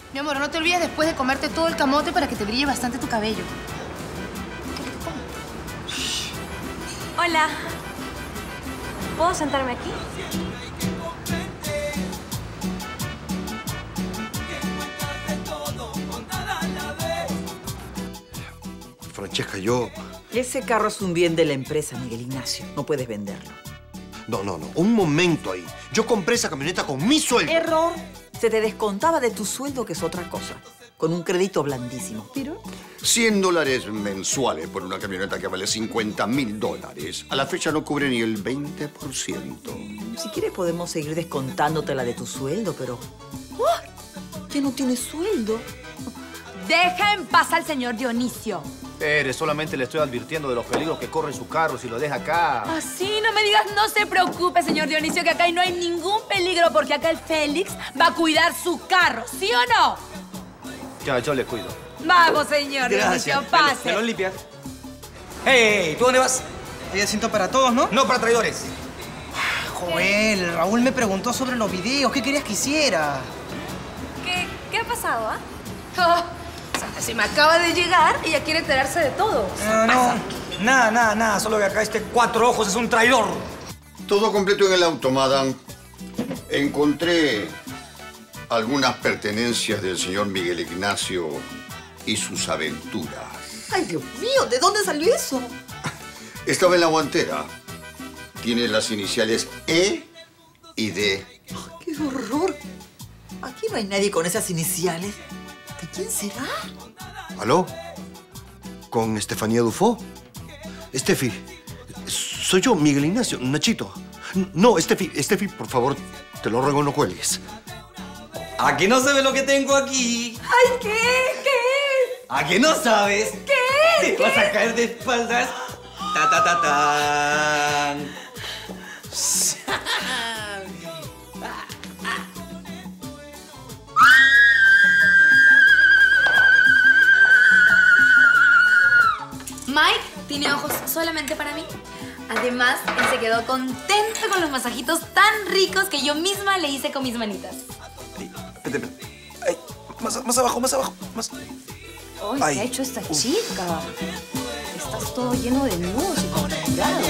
Mi amor, no te olvides después de comerte todo el camote para que te brille bastante tu cabello. Hola. ¿Puedo sentarme aquí? Francesca, yo... Ese carro es un bien de la empresa, Miguel Ignacio. No puedes venderlo. No. Un momento ahí. Yo compré esa camioneta con mi sueldo. Error. Se te descontaba de tu sueldo, que es otra cosa. Con un crédito blandísimo. Pero... $100 mensuales por una camioneta que vale $50.000. A la fecha no cubre ni el 20%. Si quieres podemos seguir descontándotela de tu sueldo, pero... ¡Oh! ¿Que no tienes sueldo? Deja en paz al señor Dionisio. Solamente le estoy advirtiendo de los peligros que corre su carro si lo deja acá. Así no me digas, no se preocupe, señor Dionisio, que acá no hay ningún peligro porque acá el Félix va a cuidar su carro, ¿sí o no? Ya, yo le cuido. Vamos, señor Dionisio, pase. ¿Me lo limpias? ¡Hey! ¿Tú dónde vas? Hay asiento para todos, ¿no? No para traidores. Joel, Raúl me preguntó sobre los videos. ¿Qué querías que hiciera? ¿Qué ha pasado, ah? Se me acaba de llegar y ya quiere enterarse de todo. No. Nada. Solo que acá este Cuatro Ojos es un traidor. Todo completo en el auto, madame. Encontré algunas pertenencias del señor Miguel Ignacio y sus aventuras. ¡Ay, Dios mío! ¿De dónde salió eso? Estaba en la guantera. Tiene las iniciales E y D. Oh, ¡qué horror! Aquí no hay nadie con esas iniciales. ¿De quién será? ¿Aló? ¿Con Estefanía Dufo? Estefi, soy yo, Miguel Ignacio, Nachito. No, Estefi, por favor, te lo ruego, no cuelgues. ¿A que no sabes lo que tengo aquí? ¡Ay, qué! ¿Qué es? ¿A que no sabes? ¿Qué es? Te vas a caer de espaldas. ¡Ta! Mike tiene ojos solamente para mí. Además, él se quedó contento con los masajitos tan ricos que yo misma le hice con mis manitas. Espérate. Ay, más abajo. ¡Ay, qué ha hecho esta chica! Estás todo lleno de nudos y contracturado.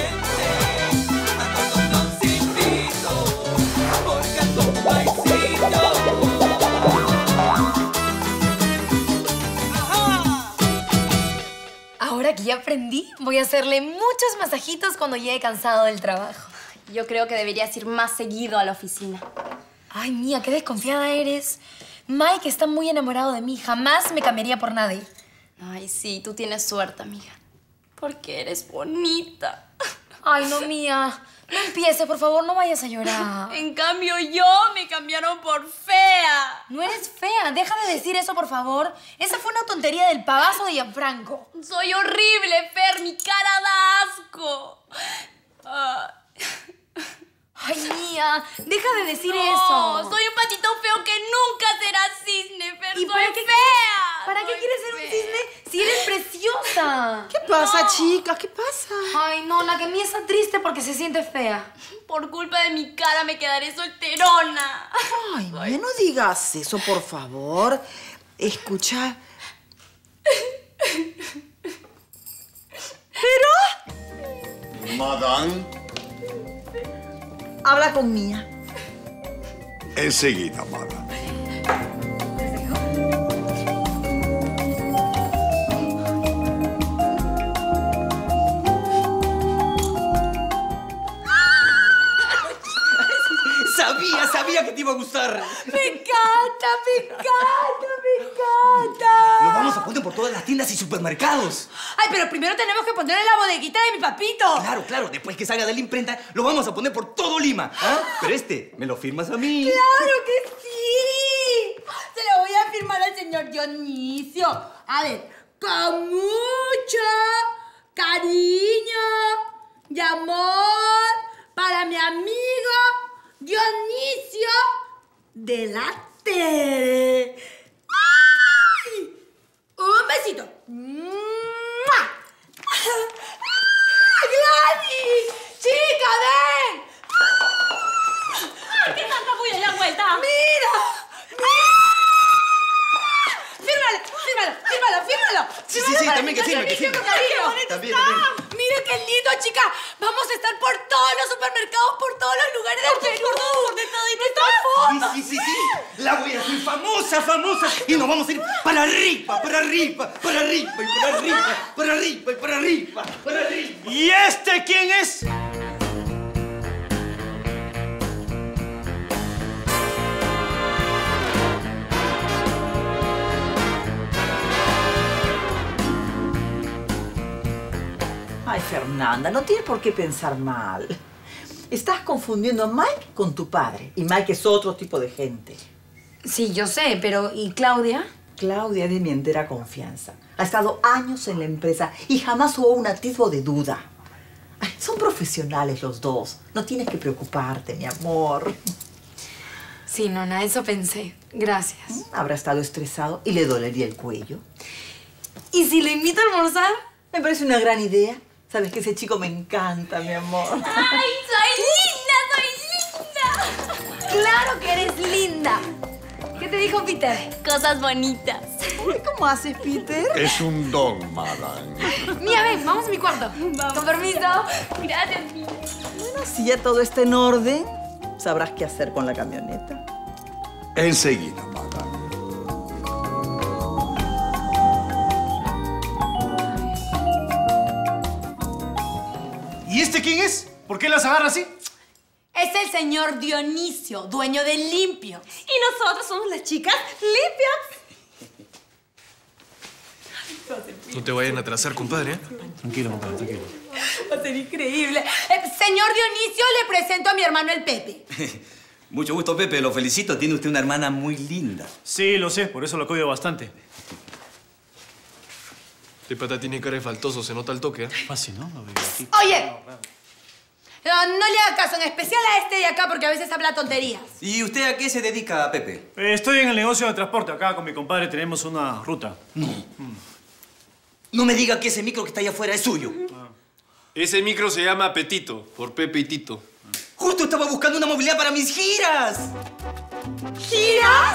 Ahora que ya aprendí, voy a hacerle muchos masajitos cuando llegue cansado del trabajo. Yo creo que deberías ir más seguido a la oficina. Ay, Mía, qué desconfiada eres. Mike está muy enamorado de mí. Jamás me cambiaría por nadie. Ay, sí, tú tienes suerte, amiga. Porque eres bonita. Ay, no, Mía. No empieces, por favor, no vayas a llorar. En cambio, yo me cambiaron por fea. No eres fea. Deja de decir eso, por favor. Esa fue una tontería del pavazo de Gianfranco. Soy horrible, Fer. Mi cara da asco. Ay, Mía, deja de decir No, eso. soy un patito feo que nunca será cisne, Fer. ¿Y Soy para qué fea. ¿Para qué quieres ser un cisne si eres preciosa? ¿Qué pasa, chicas? ¿Qué pasa? Ay, no, la que Mía está triste porque se siente fea. Por culpa de mi cara me quedaré solterona. Ay, Mía, no digas eso, por favor. Escucha. ¿Pero? Madame. Habla con Mía. Enseguida, madame. Sabía que te iba a gustar. ¡Me encanta! Lo vamos a poner por todas las tiendas y supermercados. Ay, pero primero tenemos que ponerle la bodeguita de mi papito. Claro. Después que salga de la imprenta, lo vamos a poner por todo Lima. ¿Ah? Pero me lo firmas a mí. ¡Claro que sí! Se lo voy a firmar al señor Dionisio. A ver, con mucho cariño y amor para mi amigo Dionisio de la Tere. ¡Ay! Un besito. ¡Mua! ¡Gladys! ¡Chica, ven! ¿Qué tanta bulla le han vuelta? ¡Mira! Sí, también que firme, que firme. ¡Qué bonito También, está! también. ¡Mira qué lindo, chica! Vamos a estar por todos los supermercados, por todos los lugares del Perú. ¡Por de todo y nuestra foto! Sí. La voy a hacer famosa. Y nos vamos a ir para arriba. ¿Y este quién es? Ay, Fernanda, no tienes por qué pensar mal. Estás confundiendo a Mike con tu padre. Y Mike es otro tipo de gente. Sí, yo sé, pero ¿y Claudia? Claudia es de mi entera confianza. Ha estado años en la empresa y jamás hubo un atisbo de duda. Ay, son profesionales los dos. No tienes que preocuparte, mi amor. Sí, nona, eso pensé. Gracias. Habrá estado estresado y le dolería el cuello. ¿Y si le invito a almorzar? Me parece una gran idea. Sabes que ese chico me encanta, mi amor. ¡Ay, soy linda! ¡Claro que eres linda! ¿Qué te dijo Peter? Cosas bonitas. ¿Cómo haces, Peter? Es un don, madame. Mía, ven, vamos a mi cuarto. Con permiso. Gracias, Mía. Bueno, si ya todo está en orden, sabrás qué hacer con la camioneta. Enseguida, madame. ¿Y este quién es? ¿Por qué las agarra así? Es el señor Dionisio, dueño de Limpio. Y nosotros somos las chicas limpias. No te vayan a atrasar, compadre, ¿eh? Tranquilo, compadre, tranquilo. Va a ser increíble. Señor Dionisio, le presento a mi hermano el Pepe. Mucho gusto, Pepe. Lo felicito. Tiene usted una hermana muy linda. Sí, lo sé. Por eso lo cuido bastante. Este pata tiene cara de faltoso. Se nota el toque, ¿eh? Fácil, ¿no? Lo veo aquí. Oye, no le haga caso, en especial a este de acá, porque a veces habla tonterías. ¿Y usted a qué se dedica, Pepe? Estoy en el negocio de transporte. Acá con mi compadre tenemos una ruta. No me diga que ese micro que está allá afuera es suyo. Ese micro se llama Apetito, por Pepe y Tito. Justo estaba buscando una movilidad para mis giras. ¿Giras?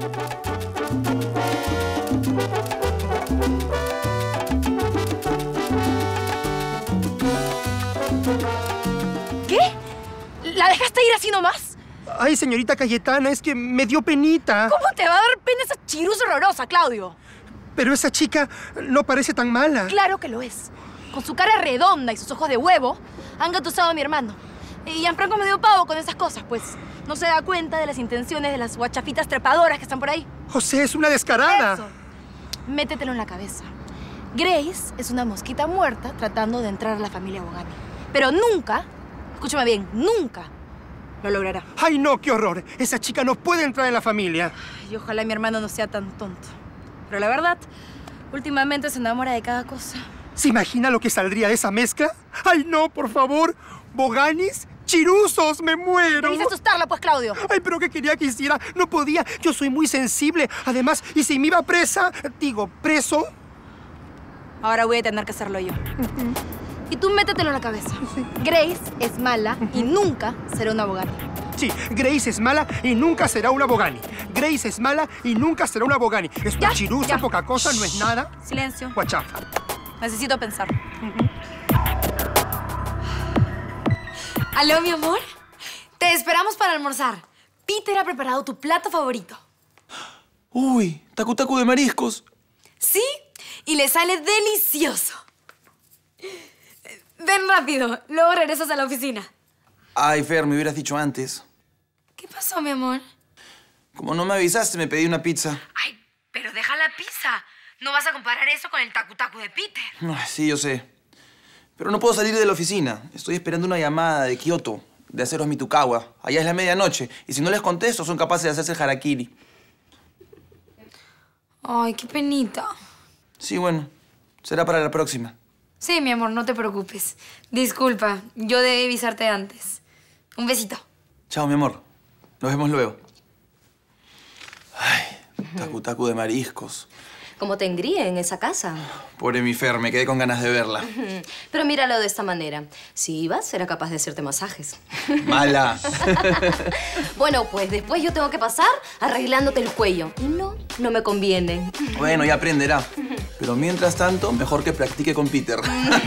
¿Qué? ¿La dejaste ir así nomás? Ay, señorita Cayetana, es que me dio penita. ¿Cómo te va a dar pena esa chirusa horrorosa, Claudio? Pero esa chica no parece tan mala. Claro que lo es. Con su cara redonda y sus ojos de huevo, han gatusado a mi hermano. Y Gianfranco me dio pavo con esas cosas, pues no se da cuenta de las intenciones de las guachafitas trepadoras que están por ahí. José es una descarada. Eso. Métetelo en la cabeza. Grace es una mosquita muerta tratando de entrar a la familia Bogani. Pero nunca, escúchame bien, nunca lo logrará. Ay, no, qué horror. Esa chica no puede entrar en la familia. Y ojalá mi hermano no sea tan tonto. Pero la verdad, últimamente se enamora de cada cosa. ¿Se imagina lo que saldría de esa mezcla? Ay, no, por favor. Boganis, chiruzos, me muero. Debiste asustarla, pues, Claudio. Ay, pero ¿qué quería que hiciera? No podía. Yo soy muy sensible. Además, ¿y si me iba presa? Digo, ¿preso? Ahora voy a tener que hacerlo yo. Y tú métetelo en la cabeza. Grace es mala y nunca será una Bogani. Sí, Grace es mala y nunca será una Bogani. Grace es mala y nunca será una Bogani. Esto es chiruza, poca cosa, no es nada. Silencio. Guachafa. Necesito pensar. ¿Aló, mi amor? Te esperamos para almorzar. Peter ha preparado tu plato favorito. Uy, tacu-tacu de mariscos. ¿Sí? Y le sale delicioso. Ven rápido, luego regresas a la oficina. Ay, Fer, me hubieras dicho antes. ¿Qué pasó, mi amor? Como no me avisaste, me pedí una pizza. Ay, pero deja la pizza. No vas a comparar eso con el tacu-tacu de Peter. Ay, sí, yo sé. Pero no puedo salir de la oficina. Estoy esperando una llamada de Kioto, de Aceros Mitukawa. Allá es la medianoche. Y si no les contesto, son capaces de hacerse el harakiri. Ay, qué penita. Sí, bueno. Será para la próxima. Sí, mi amor, no te preocupes. Disculpa, yo debí avisarte antes. Un besito. Chao, mi amor. Nos vemos luego. Ay, tacu-tacu de mariscos. ¿Cómo te engríe en esa casa? Pobre mi Fer, me quedé con ganas de verla. Pero míralo de esta manera. Si ibas, será capaz de hacerte masajes. Mala. Bueno, pues después yo tengo que pasar arreglándote el cuello. Y no me conviene. Bueno, ya aprenderá. Pero mientras tanto, mejor que practique con Peter.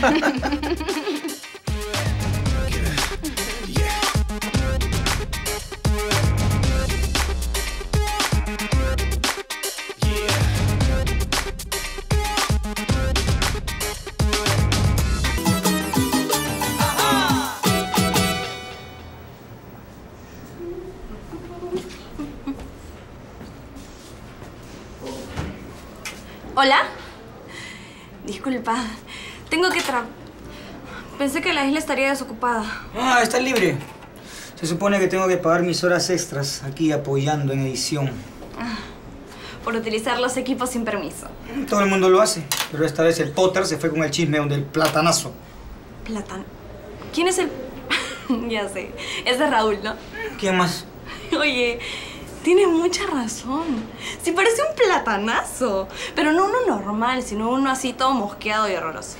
¿Hola? Disculpa, tengo que Pensé que la isla estaría desocupada. Ah, está libre. Se supone que tengo que pagar mis horas extras aquí apoyando en edición. Por utilizar los equipos sin permiso. Todo el mundo lo hace, pero esta vez el Potter se fue con el chisme del platanazo. ¿Quién es el...? Ya sé, es de Raúl, ¿no? ¿Quién más? Oye, tienes mucha razón. Sí parece un platanazo. Pero no uno normal, sino uno así todo mosqueado y horroroso.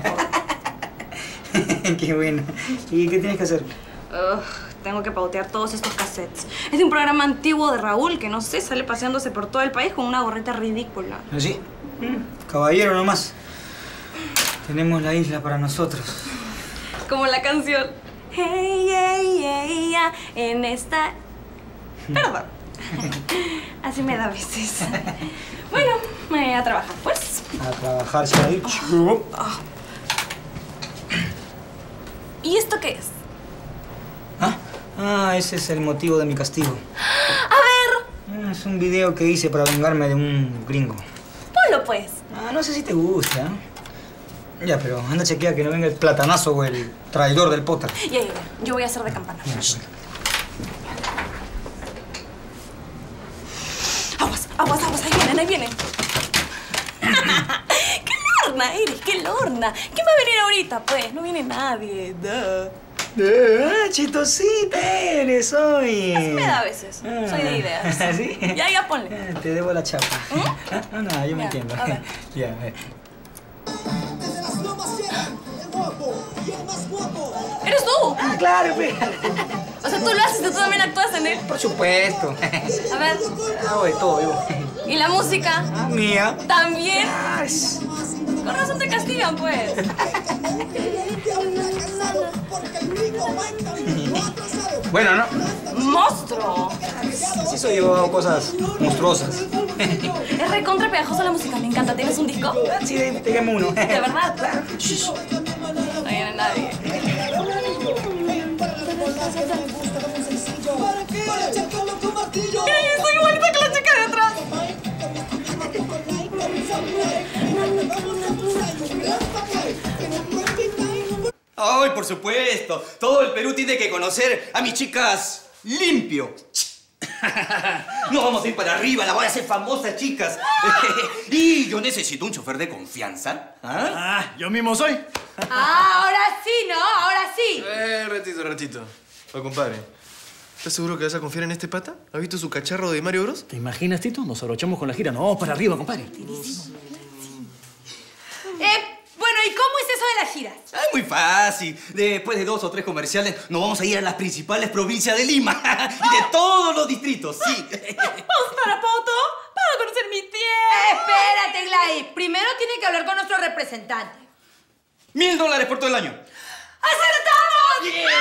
Qué buena. ¿Y qué tienes que hacer? Tengo que pautear todos estos cassettes. Es de un programa antiguo de Raúl que, no sé, sale paseándose por todo el país con una gorrita ridícula. ¿Así? Caballero nomás. Tenemos la isla para nosotros. Como la canción. Hey, hey, hey, yeah, en esta... Perdón. Así me da a veces. Bueno, me voy a trabajar, pues. A trabajar, se ha dicho. ¿Y esto qué es? Ese es el motivo de mi castigo. A ver. Es un video que hice para vengarme de un gringo. Ponlo, pues. No sé si te gusta. Ya, pero anda a chequear que no venga el platanazo o el traidor del Potter. Ya, yo voy a hacer de campana. Aguas, ahí vienen. ¡Qué lorna eres, qué lorna! ¿Quién va a venir ahorita, pues? No viene nadie. Chistosita eres hoy. Así me da a veces. Soy de ideas. ¿Sí? Ya ponle. Te debo la chapa. No, yo me entiendo. A ver. Ya, ¿Eres tú? Claro, pues. O sea, tú lo haces y tú también actúas en él. Por supuesto. A ver. Hago de todo yo. ¿Y la música? Mía. ¿También? Con razón te castigan, pues. Bueno, ¿no? ¡Monstruo! Sí soy yo, hago cosas monstruosas. Es recontra pegajosa la música, me encanta. ¿Tienes un disco? Sí, déjame uno. ¿De verdad? No viene nadie. ¡Mira, estoy igualita que la chica de atrás! ¡Ay, por supuesto! Todo el Perú tiene que conocer a mis chicas limpio. No vamos a ir para arriba, la voy a hacer famosa, chicas. Y yo necesito un chofer de confianza. Yo mismo soy. Ahora sí, ¿no? Ahora sí. Ratito. Compadre, ¿estás seguro que vas a confiar en este pata? ¿Has visto su cacharro de Mario Bros? ¿Te imaginas, Tito? Nos abrochamos con la gira. No, para arriba, compadre. Bueno, ¿y cómo es eso de las giras? Es muy fácil. Después de 2 o 3 comerciales, nos vamos a ir a las principales provincias de Lima. Y de todos los distritos, sí. ¿Vamos para Poto? Para conocer mi tierra. Espérate, Gladys. Primero tiene que hablar con nuestro representante. $1000 por todo el año. ¡Acertamos!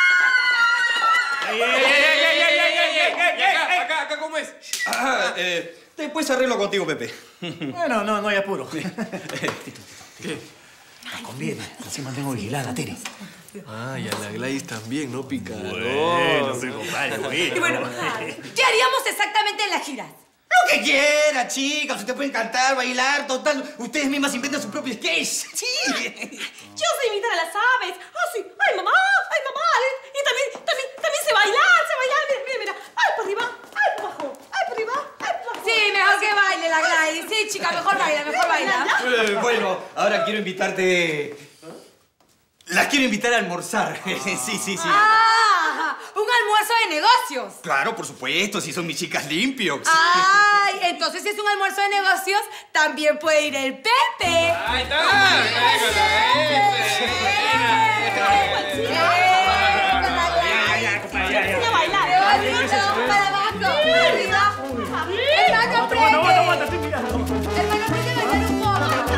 Acá, ¿cómo es? Después arreglo contigo, Pepe. Bueno, no hay apuro. ¿Qué? Me conviene, así mantengo vigilada a Tere. Y a la Gladys también, ¿no? Picarón. Bueno, compadre, Y bueno, ¿qué haríamos exactamente en las giras? Lo que quiera, chicas. Ustedes pueden cantar, bailar, total. Ustedes mismas inventan su propio sketch. Sí. Yo sé imitar a las aves. Sí. ¡Ay, mamá! Y también sé bailar. Mira. ¡Ay, para arriba! ¡Ay, para abajo! ¡Ay, para arriba! ¡Ay, para abajo! Sí, mejor que baile la Gladys. Sí, chica, mejor baila. Bueno, ahora quiero invitarte... Las quiero invitar a almorzar. Sí. Un almuerzo de negocios. Claro, por supuesto, si son mis chicas limpios. Ay, entonces si es un almuerzo de negocios, también puede ir el Pepe. ¡Ahí está! Enseña a bailar. Para abajo, para arriba. Hermano Pepe. Aguanta, estoy mirando. Hermano Pepe, bailar un poco.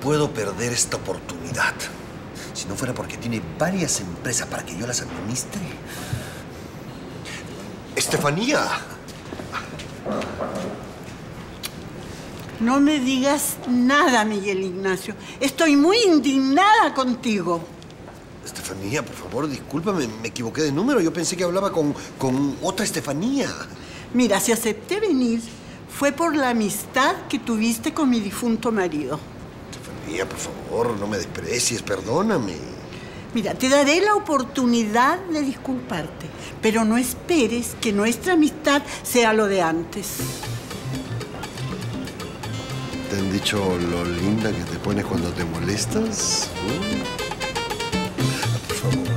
puedo perder esta oportunidad. Si no fuera porque tiene varias empresas para que yo las administre. ¡Estefanía! No me digas nada, Miguel Ignacio. Estoy muy indignada contigo. Estefanía, por favor, discúlpame, me equivoqué de número. Yo pensé que hablaba con otra Estefanía. Mira, si acepté venir, fue por la amistad que tuviste con mi difunto marido. Estefanía, por favor, no me desprecies, perdóname. Mira, te daré la oportunidad de disculparte, pero no esperes que nuestra amistad sea lo de antes. ¿Te han dicho lo linda que te pones cuando te molestas? Por favor.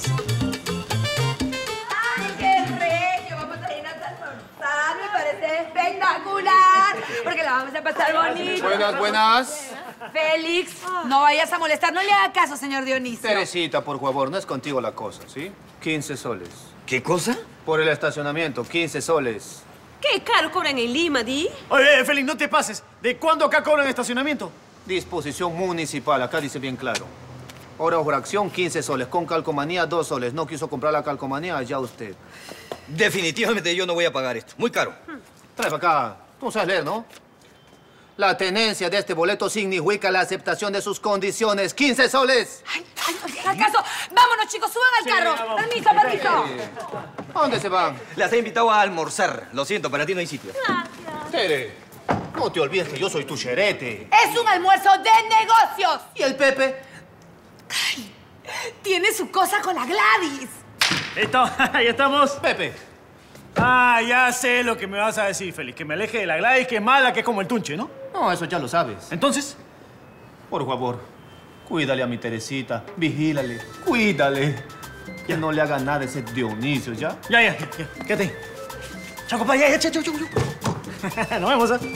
¡Ay, qué regio! Vamos a irnos a almorzar. Me parece espectacular. Porque la vamos a pasar bonito. Buenas, buenas. Félix, no vayas a molestar. No le haga caso, señor Dionisio. Teresita, por favor, no es contigo la cosa, ¿sí? 15 soles. ¿Qué cosa? Por el estacionamiento, 15 soles. ¿Qué caro cobran en Lima, Di? Oye, Félix, no te pases. ¿De cuándo acá cobran estacionamiento? Disposición municipal, acá dice bien claro. Hora por acción, 15 soles. Con calcomanía, 2 soles. No quiso comprar la calcomanía, ya usted. Definitivamente yo no voy a pagar esto. Muy caro. Trae para acá. Tú sabes leer, ¿no? La tenencia de este boleto significa la aceptación de sus condiciones. 15 soles. Ay, no le haga caso. Vámonos, chicos, suban al carro. vamos. Permiso, permiso. ¿A dónde se van? Las he invitado a almorzar. Lo siento, para ti no hay sitio. Tere, no te olvides que yo soy tu xerete. Es un almuerzo de negocios. ¿Y el Pepe? Ay, tiene su cosa con la Gladys. Listo, ahí estamos. Pepe. Ah, ya sé lo que me vas a decir, Félix. Que me aleje de la Gladys, que es mala, que es como el tunche, ¿no? No, eso ya lo sabes. Entonces, por favor, cuídale a mi Teresita. Vigílale, cuídale. Que no le haga nada a ese Dionisio, ¿ya? Ya. Quédate. Chao, compadre. Ya. Chao. Nos vemos, ¿eh?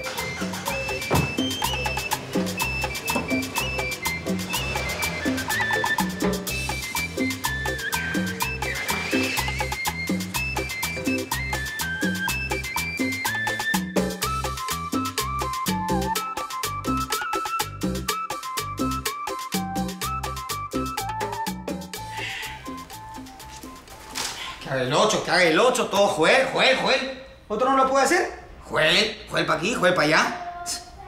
Que haga el 8, todo Joel. ¿Otro no lo puede hacer? Joel para aquí, Joel para allá.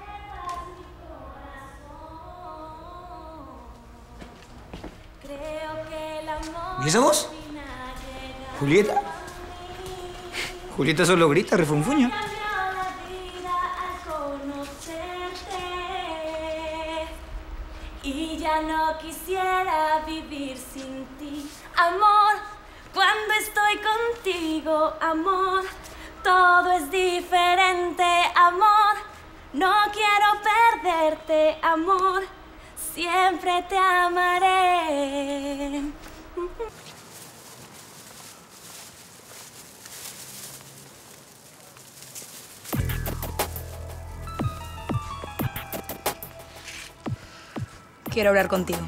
¿Y esa voz? ¿Julieta? Julieta solo grita, refunfuña. Y ya no quisiera vivir sin ti, amor. Cuando estoy contigo, amor, todo es diferente, amor. No quiero perderte, amor. Siempre te amaré. Quiero hablar contigo.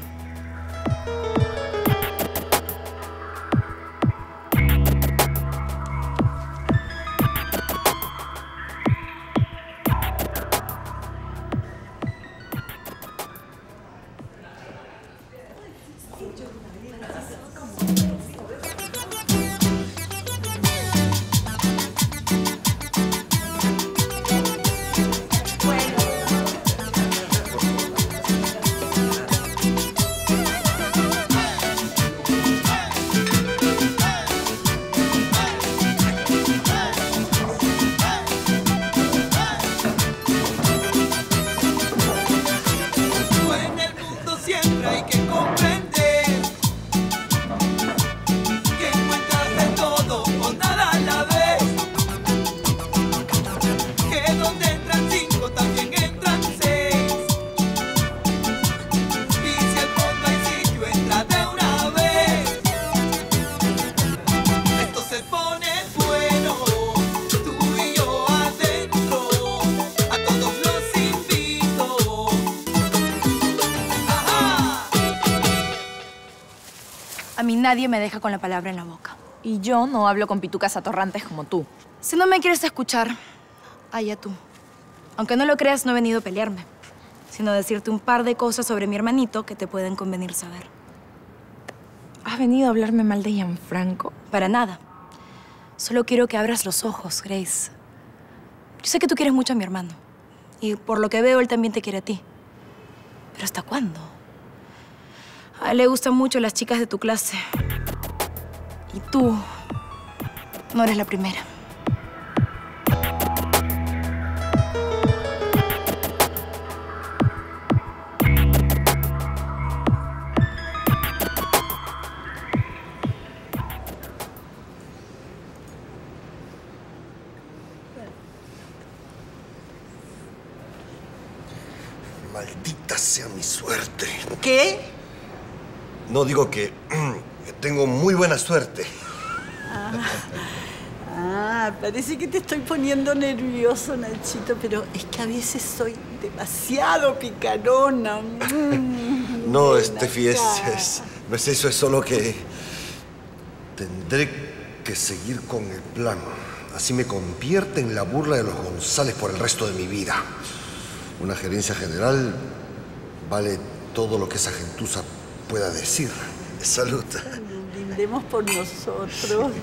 A mí nadie me deja con la palabra en la boca. Y yo no hablo con pitucas atorrantes como tú. Si no me quieres escuchar, allá tú. Aunque no lo creas, no he venido a pelearme. sino decirte un par de cosas sobre mi hermanito que te pueden convenir saber. ¿Has venido a hablarme mal de Gianfranco? Para nada. Solo quiero que abras los ojos, Grace. Yo sé que tú quieres mucho a mi hermano. Y por lo que veo, él también te quiere a ti. ¿Pero hasta cuándo? A él le gustan mucho las chicas de tu clase. Y tú no eres la primera. Maldita sea mi suerte. ¿Qué? No, digo que tengo muy buena suerte. Parece que te estoy poniendo nervioso, Nachito, pero es que a veces soy demasiado picarona. No, Steffi, no es eso, es solo que tendré que seguir con el plan. Así me convierte en la burla de los González por el resto de mi vida. Una gerencia general vale todo lo que esa gentuza pueda decir. Salud. Brindemos por nosotros.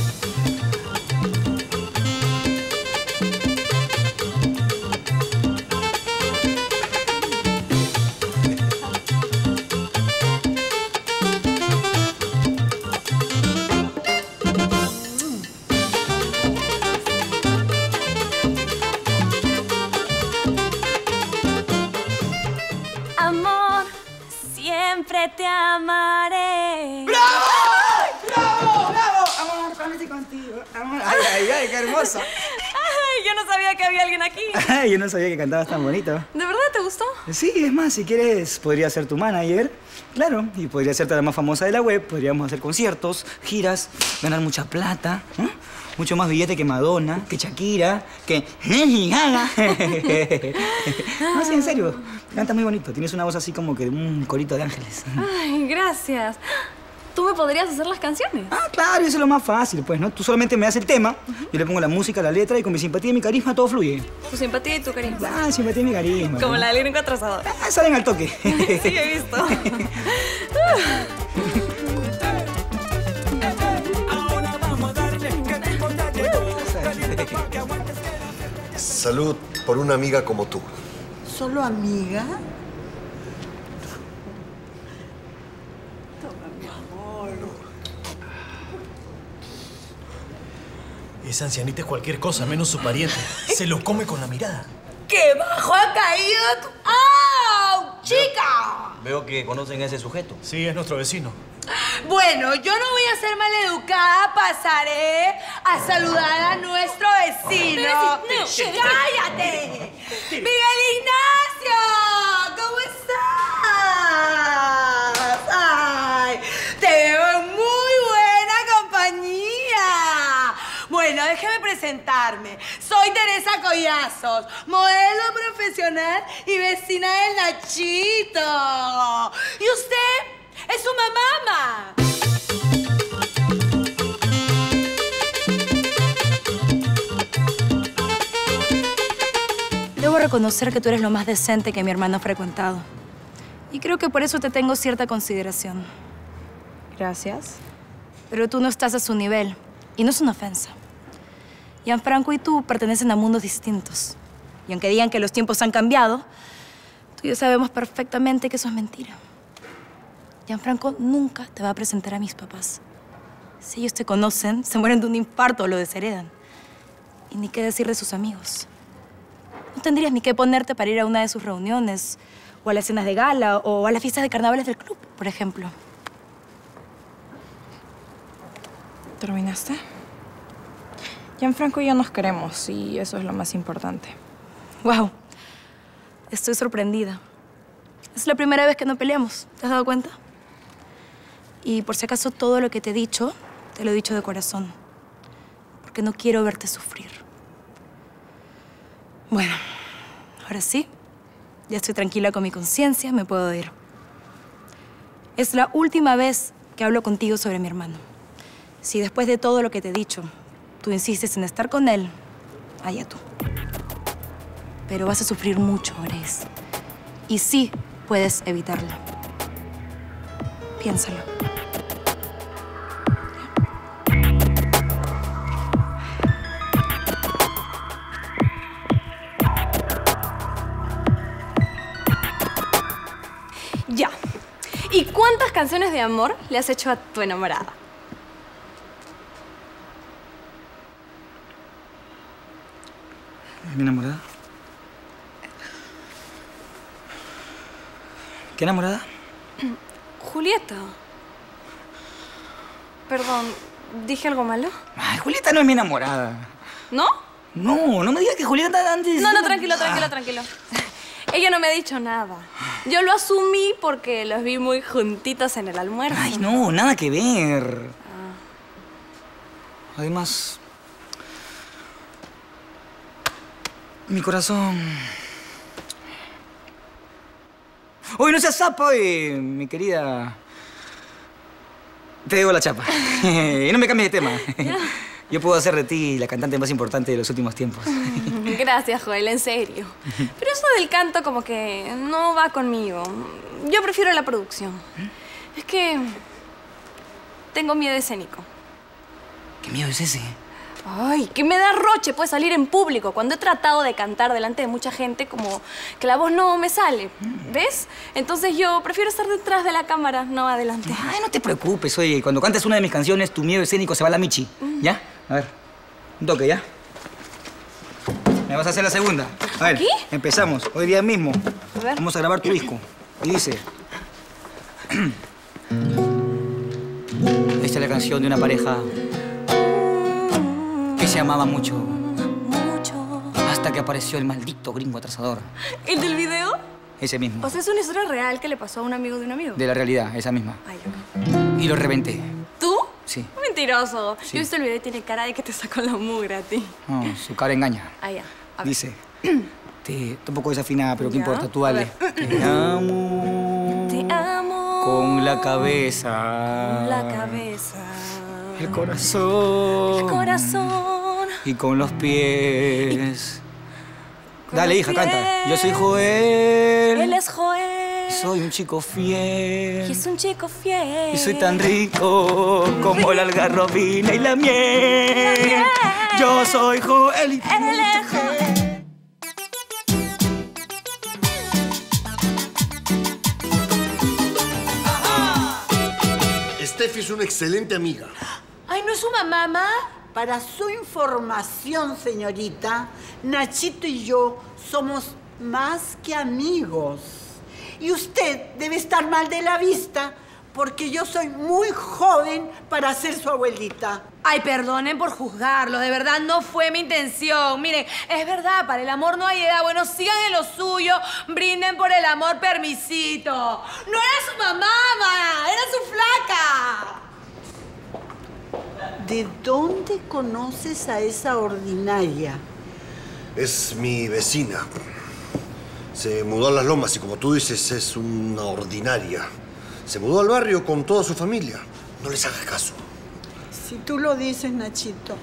Amor, siempre te amaré. ¡Bravo! ¡Bravo! ¡Bravo! Amor, cálmate contigo. Amor. Ay, ay, ay, qué hermosa. Ay, yo no sabía que había alguien aquí. Ay, yo no sabía que cantabas tan bonito. ¿De verdad te gustó? Sí, es más, si quieres, podría ser tu manager. Claro, y podría serte la más famosa de la web. Podríamos hacer conciertos, giras, ganar mucha plata. Mucho más billete que Madonna, que Shakira, que Lady Gaga. No, sí, en serio. Cantas muy bonito. Tienes una voz así como que de un corito de ángeles. Ay, gracias. ¿Tú me podrías hacer las canciones? Ah, claro, eso es lo más fácil, pues, ¿no? Tú solamente me das el tema, yo le pongo la música, la letra y con mi simpatía y mi carisma todo fluye. Tu simpatía y tu carisma. Ah, simpatía y mi carisma. Como ¿no? la del gringo atrasador. Ah, salen al toque. Sí, he visto. Salud por una amiga como tú. ¿Solo amiga? Esa ancianita es cualquier cosa, menos su pariente. Se lo come con la mirada. ¡Qué bajo ha caído tu... ¡Au! ¡Chica! Veo que conocen a ese sujeto. Sí, es nuestro vecino. Bueno, yo no voy a ser maleducada, pasaré a saludar a nuestro vecino. Pero si- no, ¡cállate! ¡Miguel Ignacio! ¿Cómo estás? ¡Ay! Te veo en muy buena compañía. Bueno, déjeme presentarme. Soy Teresa Collazos, modelo profesional y vecina del Nachito. ¿Y usted? ¡Es su mamá! Debo reconocer que tú eres lo más decente que mi hermano ha frecuentado. Y creo que por eso te tengo cierta consideración. Gracias. Pero tú no estás a su nivel. Y no es una ofensa. Gianfranco y tú pertenecen a mundos distintos. Y aunque digan que los tiempos han cambiado, tú y yo sabemos perfectamente que eso es mentira. Gianfranco nunca te va a presentar a mis papás. Si ellos te conocen, se mueren de un infarto o lo desheredan. Y ni qué decir de sus amigos. No tendrías ni qué ponerte para ir a una de sus reuniones, o a las cenas de gala, o a las fiestas de carnavales del club, por ejemplo. ¿Terminaste? Gianfranco y yo nos queremos, y eso es lo más importante. ¡Wow! Estoy sorprendida. Es la primera vez que no peleamos. ¿Te has dado cuenta? Y por si acaso todo lo que te he dicho, te lo he dicho de corazón. Porque no quiero verte sufrir. Bueno, ahora sí. Ya estoy tranquila con mi conciencia, me puedo ir. Es la última vez que hablo contigo sobre mi hermano. Si después de todo lo que te he dicho, tú insistes en estar con él, allá tú. Pero vas a sufrir mucho, Grace. Y sí puedes evitarlo. Piénsalo. Ya. ¿Y cuántas canciones de amor le has hecho a tu enamorada? ¿Mi enamorada? ¿Qué enamorada? Julieta. Perdón, ¿dije algo malo? Ay, Julieta no es mi enamorada. ¿No? No, no me digas que Julieta antes... No, tranquilo. Ella no me ha dicho nada. Yo lo asumí porque los vi muy juntitos en el almuerzo. Ay, no, nada que ver. Además... mi corazón... Uy, no seas sapo, mi querida... Te digo la chapa. Y no me cambies de tema. Yo puedo hacer de ti la cantante más importante de los últimos tiempos. Gracias, Joel, en serio. Pero eso del canto como que no va conmigo. Yo prefiero la producción. Es que... tengo miedo escénico. ¿Qué miedo es ese? Ay, que me da roche, pues, salir en público. Cuando he tratado de cantar delante de mucha gente, como que la voz no me sale. ¿Ves? Entonces yo prefiero estar detrás de la cámara, no adelante. Ay, no te preocupes, oye. Cuando cantes una de mis canciones, tu miedo escénico se va a la michi. ¿Ya? A ver, un toque, ¿ya? Me vas a hacer la segunda. A ver, empezamos. Hoy día mismo. A ver. Vamos a grabar tu disco. Y dice... Esta es la canción de una pareja... que se amaba mucho. Hasta que apareció el maldito gringo atrasador. ¿El del video? Ese mismo. O sea, es una historia real que le pasó a un amigo de un amigo. De la realidad, esa misma. Ay, ok. Y lo reventé. ¿Tú? Sí. Mentiroso. Sí. Yo he visto el video y tiene cara de que te sacó la mugre a ti. No, su cara engaña. Ah, ya. A ver. Dice... Está un poco desafinada, pero ¿qué Ya, importa? Tú a dale. ver. Te amo... Te amo. con la cabeza. La cabeza. El corazón. El corazón. Y con los pies. Dale, los hija, canta. pies. Yo soy Joel. Él es Joel. Soy un chico fiel. Y es un chico fiel. Y soy tan rico como la algarrobina y la miel. Yo soy Joel. Él es Joel. Steffi es una excelente amiga. Ay, ¿no es su mamá? Para su información, señorita, Nachito y yo somos más que amigos. Y usted debe estar mal de la vista porque yo soy muy joven para ser su abuelita. Ay, perdonen por juzgarlo, de verdad no fue mi intención. Miren, es verdad, para el amor no hay edad. Bueno, sigan en lo suyo, brinden por el amor, permisito. No era su mamá, era su flaca. ¿De dónde conoces a esa ordinaria? Es mi vecina. Se mudó a Las Lomas y, como tú dices, es una ordinaria. Se mudó al barrio con toda su familia. No les hagas caso. Si tú lo dices, Nachito.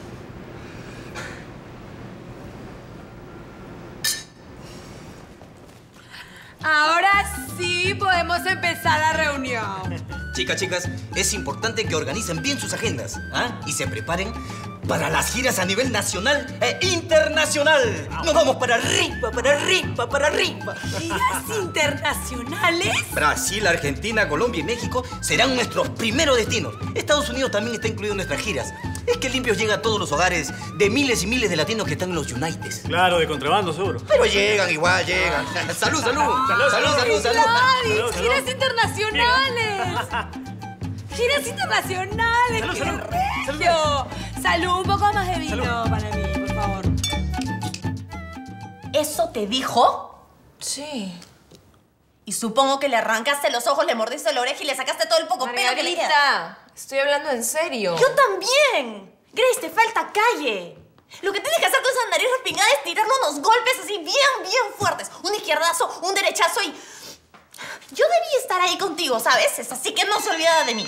Ahora sí podemos empezar la reunión. Chicas, es importante que organicen bien sus agendas, ¿ah? Y se preparen para las giras a nivel nacional e internacional. Nos vamos para arriba, para arriba, para arriba. ¿Giras internacionales? Brasil, Argentina, Colombia y México serán nuestros primeros destinos. Estados Unidos también está incluido en nuestras giras. Es que Limpios llega a todos los hogares de miles y miles de latinos que están en los Unites. Claro, de contrabando, seguro. Pero llegan, igual llegan. ¡Salud, salud! ¡Salud, salud! Gladys, giras internacionales. Giras internacionales, qué regio. Salud, un poco más de vino para mí, por favor. ¿Eso te dijo? Sí. Y supongo que le arrancaste los ojos, le mordiste la oreja y le sacaste todo el poco pelo que le queda. Margarita, estoy hablando en serio. ¡Yo también! Grace, te falta calle. Lo que tienes que hacer con esa nariz respingada es tirarle unos golpes así bien fuertes. Un izquierdazo, un derechazo y... Yo debí estar ahí contigo, ¿sabes? Es así que no se olvida de mí.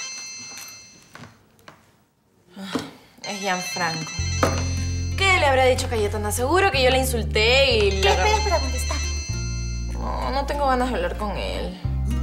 Es Gianfranco. ¿Qué le habrá dicho Cayetana? Seguro que yo la insulté y la... ¿Qué esperas para contestar? No tengo ganas de hablar con él.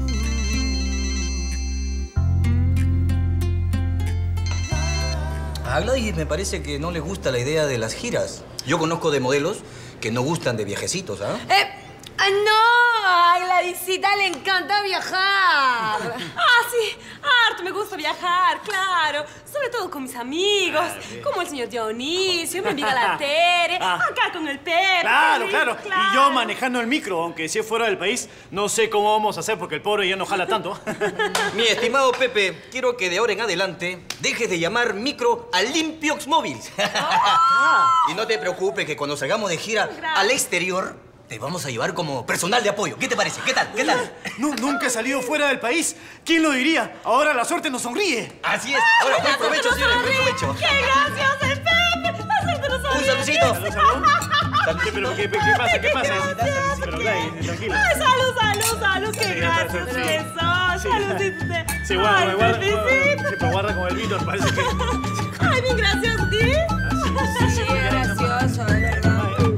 A Gladys me parece que no les gusta la idea de las giras. Yo conozco de modelos que no gustan de viajecitos, ¿ah? ¡No! A Gladysita le encanta viajar. Sí, harto me gusta viajar, claro. Sobre todo con mis amigos, como el señor Dionisio, mi amiga la Tere, acá con el Pepe. Claro. Y yo manejando el micro, aunque si es fuera del país, no sé cómo vamos a hacer porque el pobre ya no jala tanto. Mi estimado Pepe, quiero que de ahora en adelante dejes de llamar micro a Limpiox Móviles. Y no te preocupes que cuando salgamos de gira al exterior, te vamos a llevar como personal de apoyo. ¿Qué te parece? ¿Qué tal? Nunca he salido fuera del país. ¿Quién lo diría? Ahora la suerte nos sonríe. Así es. Ahora, buen provecho, señores. Buen provecho. ¡Qué gracioso el Pepe! ¡La suerte nos sonríe! Un saludcito. ¿Pero qué pasa? ¿Qué pasa? Pero Gladys, tranquila. ¡Ay, salud! ¡Qué gracioso que sos! ¡Saludcito! Sí, guarda con el vino, parece que... ¡Ay, bien gracioso, ¿sí? Sí, gracioso, de verdad.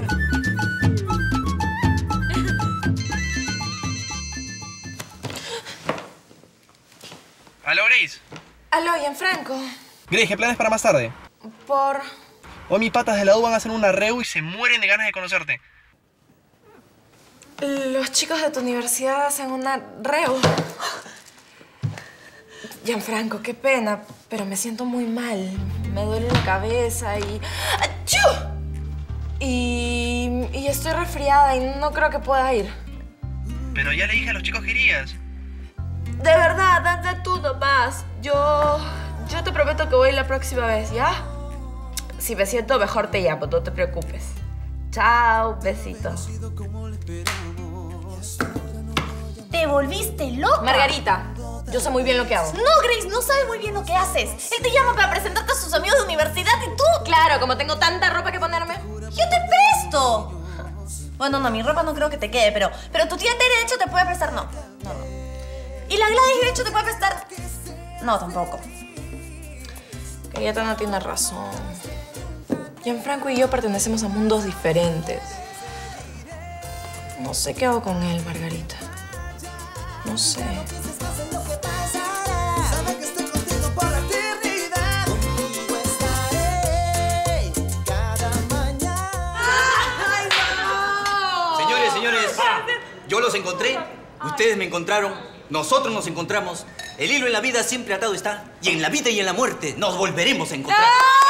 ¿Aló, Grace? Aló, Gianfranco. Grace, ¿qué planes para más tarde? Por... Hoy mis patas de la U van a hacer una reu y se mueren de ganas de conocerte. Los chicos de tu universidad hacen una reu. Gianfranco, qué pena, pero me siento muy mal. Me duele la cabeza y... ¡Achú! Y estoy resfriada y no creo que pueda ir. Pero ya le dije a los chicos que irías. De verdad, anda tú nomás. Yo te prometo que voy la próxima vez, ¿ya? Si me siento mejor te llamo, no te preocupes. Chao, besitos. ¿Te volviste loca? Margarita, yo sé muy bien lo que hago. No, Grace, no sabes muy bien lo que haces. Él te llama para presentarte a sus amigos de universidad y tú... Claro, como tengo tanta ropa que ponerme. ¡Yo te presto! Bueno, no, mi ropa no creo que te quede, pero tu tía Tere, de hecho, te puede prestar. No. Y la Gladys, de hecho, te puede prestar. No, tampoco. Cayetana tiene razón. Gianfranco y yo pertenecemos a mundos diferentes. No sé qué hago con él, Margarita. No sé. Señores, yo los encontré, ustedes me encontraron, nosotros nos encontramos. El hilo en la vida siempre atado está, y en la vida y en la muerte nos volveremos a encontrar.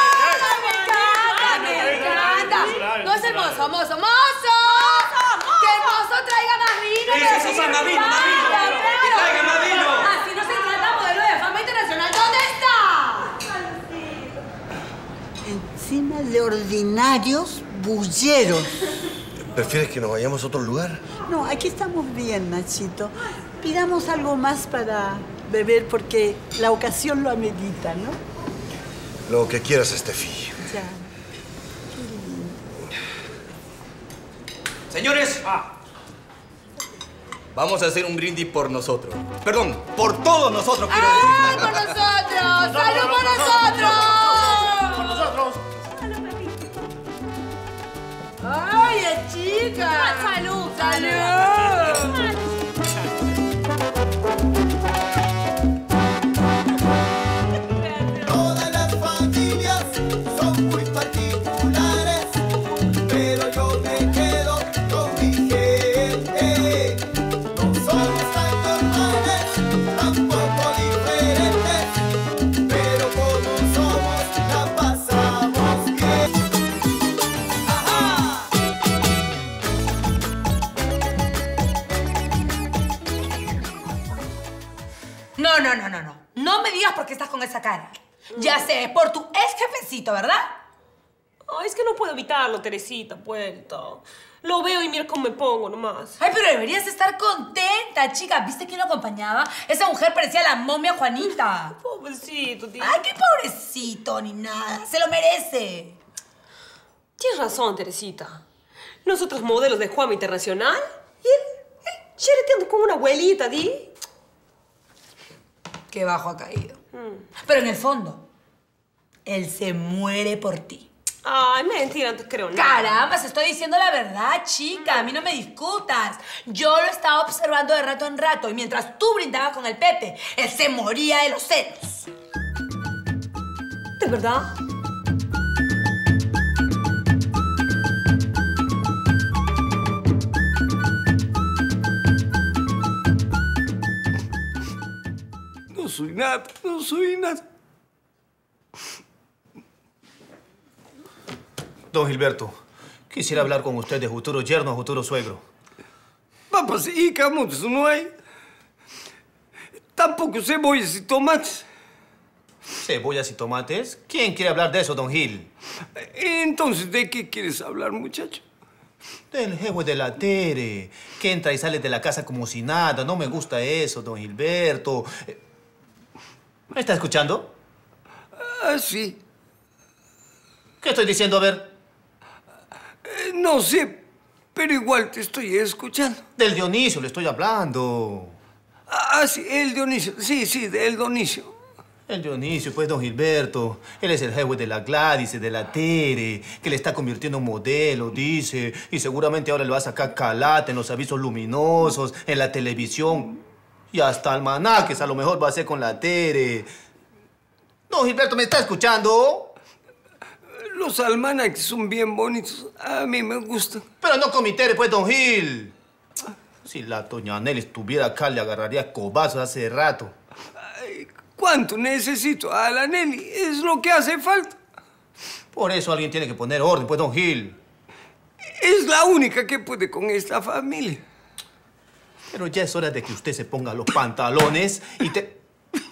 ¡Me encanta! ¡No es el mozo! ¡Que el mozo traiga más vino! Sí, más vino! ¡Que traiga más vino! Así no se trata, modelo de fama internacional. ¿Dónde está? Encima de ordinarios bulleros. ¿Prefieres que nos vayamos a otro lugar? No, aquí estamos bien, Nachito. Pidamos algo más para beber porque la ocasión lo amerita, ¿no? Lo que quieras, Steffi. Ya. Señores, vamos a hacer un brindis por nosotros. Perdón, por todos nosotros, quiero decir. ¡Ay, por nosotros! ¡Salud por nosotros! ¡Por nosotros! ¡Ay, chica! ¡Salud! ¡Salud! Todas las familias son muy particulares, pero yo me quedo con mi gente. No somos tan normales, tampoco diferentes, pero como somos la pasamos bien. No. No me digas por qué estás con esa cara. Ya sé, es por tu ex jefecito, ¿verdad? Ay, es que no puedo evitarlo, Teresita, puerto. Lo veo y mira cómo me pongo nomás. Ay, pero deberías estar contenta, chica. ¿Viste quién lo acompañaba? Esa mujer parecía la momia Juanita. Pobrecito, tío. Ay, qué pobrecito, ni nada. Se lo merece. Tienes razón, Teresita. Nosotros modelos de Juama Internacional y él chereteando con una abuelita, ¿di? Qué bajo ha caído. Pero en el fondo, él se muere por ti. Ay, mentira, no te creo nada. Caramba, se estoy diciendo la verdad, chica. A mí no me discutas. Yo lo estaba observando de rato en rato y mientras tú brindabas con el Pepe, él se moría de los celos. ¿De verdad? No soy nada, no soy nada. Don Gilberto, quisiera hablar con usted de futuro yerno, futuro suegro. Papas y camotes no hay. Tampoco cebollas y tomates. ¿Cebollas y tomates? ¿Quién quiere hablar de eso, don Gil? Entonces, ¿de qué quieres hablar, muchacho? Del jefe de la Tere, que entra y sale de la casa como si nada. No me gusta eso, don Gilberto. ¿Me está escuchando? Ah, sí. ¿Qué estoy diciendo? A ver. No sé, pero igual te estoy escuchando. Del Dionisio le estoy hablando. Ah, sí, el Dionisio. Sí, del Dionisio. El Dionisio, pues, don Gilberto. Él es el jefe de la Gladys, de la Tere, que le está convirtiendo en modelo, dice. Y seguramente ahora le va a sacar calate en los avisos luminosos, en la televisión. Y hasta almanaques a lo mejor va a hacer con la Tere. Don Gilberto, ¿me está escuchando? Los almanaques son bien bonitos. A mí me gustan. Pero no con mi Tere, pues, don Gil. Si la doña Nelly estuviera acá, le agarraría cobazos hace rato. Ay, ¿cuánto necesito a la Nelly? Es lo que hace falta. Por eso alguien tiene que poner orden, pues, don Gil. Es la única que puede con esta familia. Pero ya es hora de que usted se ponga los pantalones y te...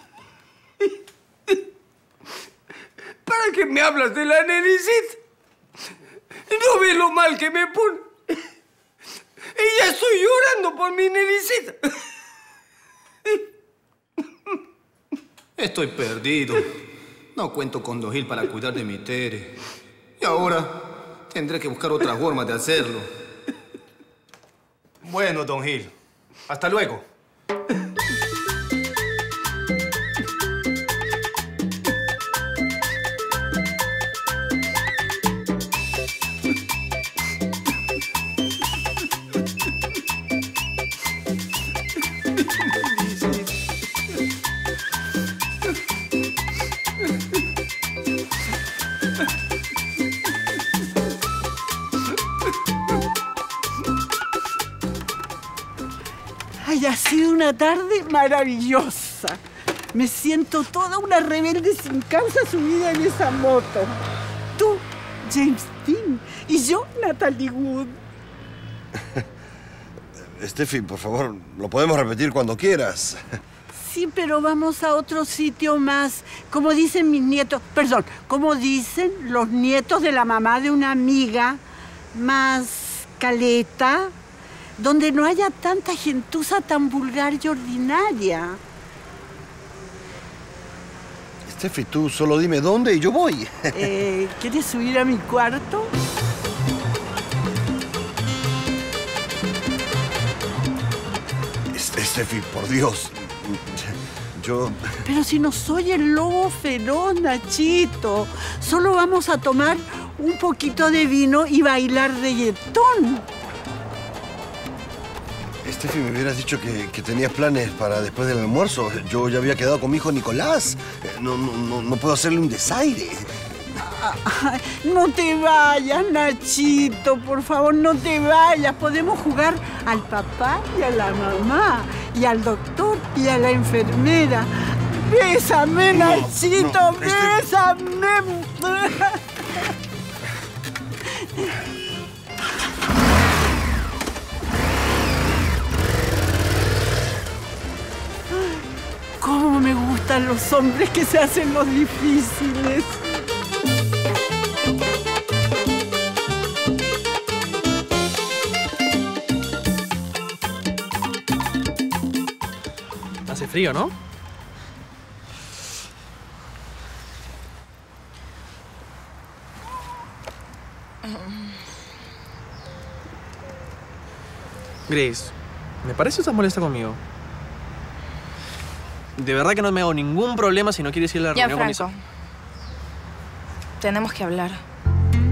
¿Para qué me hablas de la Nelicita? ¿No ves lo mal que me pone? Y ya estoy llorando por mi Nelicita. Estoy perdido. No cuento con don Gil para cuidar de mi Tere. Y ahora tendré que buscar otra forma de hacerlo. Bueno, don Gil. Hasta luego. Ay, ha sido una tarde maravillosa. Me siento toda una rebelde sin causa subida en esa moto. Tú, James Dean, y yo, Natalie Wood. Steffi, por favor, lo podemos repetir cuando quieras. Sí, pero vamos a otro sitio más. Como dicen mis nietos, perdón, como dicen los nietos de la mamá de una amiga, más caleta, donde no haya tanta gentuza tan vulgar y ordinaria. Steffi, tú solo dime dónde y yo voy. ¿Quieres subir a mi cuarto? Steffi, por Dios. Yo... Pero si no soy el lobo feroz, Nachito. Solo vamos a tomar un poquito de vino y bailar reggaetón. Steffi, me hubieras dicho que tenías planes para después del almuerzo. Yo ya había quedado con mi hijo Nicolás. No puedo hacerle un desaire. No te vayas, Nachito, por favor, no te vayas. Podemos jugar al papá y a la mamá, y al doctor y a la enfermera. Bésame, Nachito, bésame. Cómo me gustan los hombres que se hacen los difíciles. Hace frío, ¿no? Grace, me parece que estás molesta conmigo. De verdad que no me hago ningún problema si no quieres ir a la Ya, reunión con Franco. Isa. Tenemos que hablar.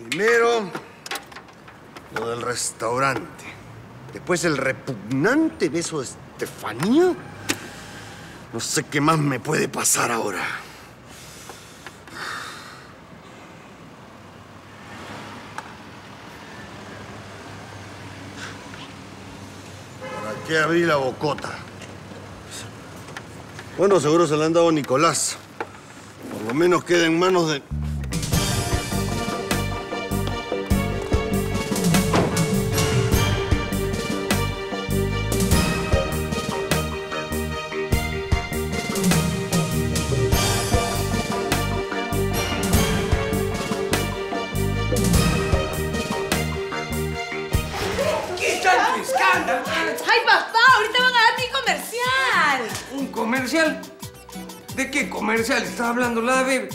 Primero, lo del restaurante. Después, el repugnante beso de Estefanía. No sé qué más me puede pasar ahora. ¿Para qué abrí la bocota? Bueno, seguro se la han dado a Nicolás. Por lo menos queda en manos de... ¡Ay, papá! Ahorita van a dar mi comercial. ¿Un comercial? ¿De qué comercial está hablando la bebé?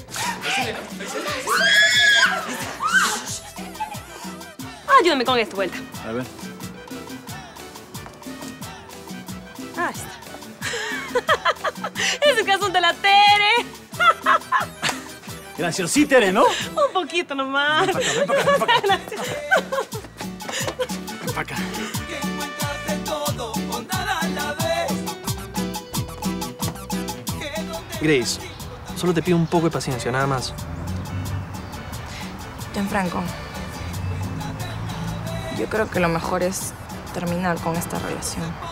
Ayúdame con esto, vuelta. A ver. Ahí está. Ese calzón de la Tere. Graciosita eres, ¿no? Un poquito nomás. Ven para acá, ven para acá, ven para acá. Ven para acá. Grace, solo te pido un poco de paciencia, nada más. Gianfranco, yo creo que lo mejor es terminar con esta relación.